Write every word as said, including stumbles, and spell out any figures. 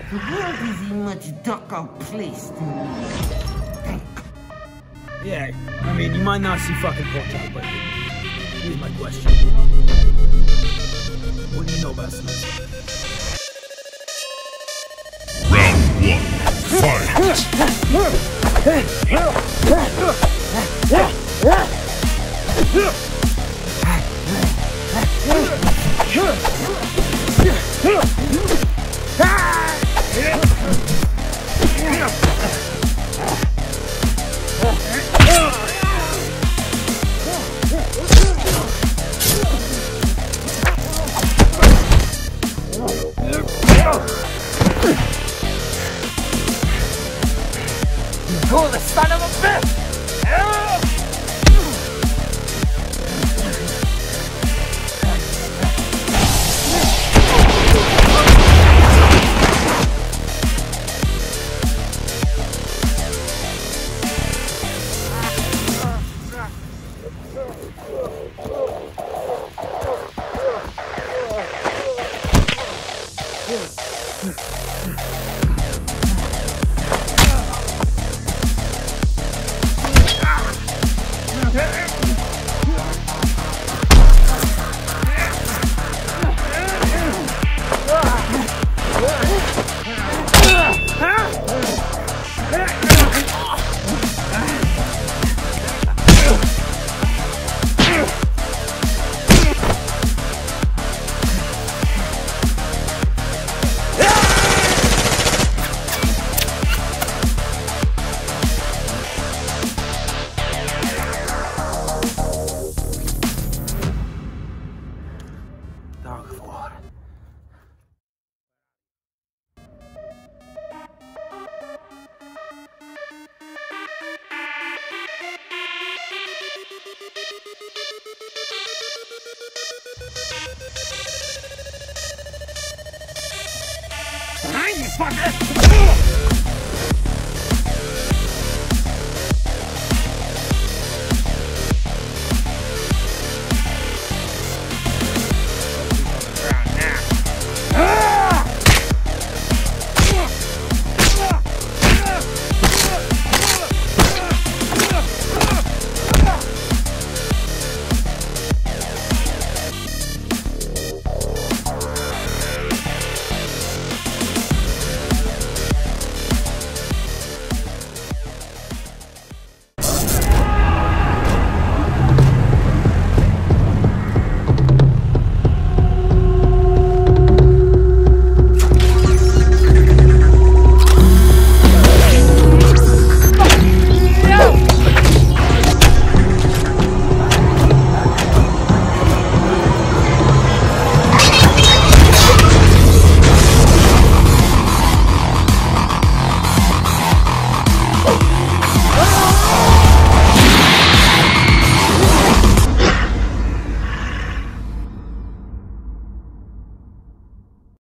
The world is a much darker place than you think. Yeah, I mean, you might not see fucking pork chop, but here's my question. What do you know about suicide? Round one, fight! Oh, the son of a bitch! Behind you, fucker!